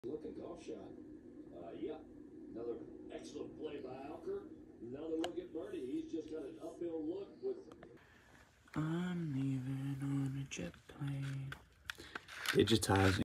Looking golf shot. Yeah, another excellent play by Alker. Another look at Birdie. He's just got an uphill look with. I'm leaving on a jet plane. Digitizing.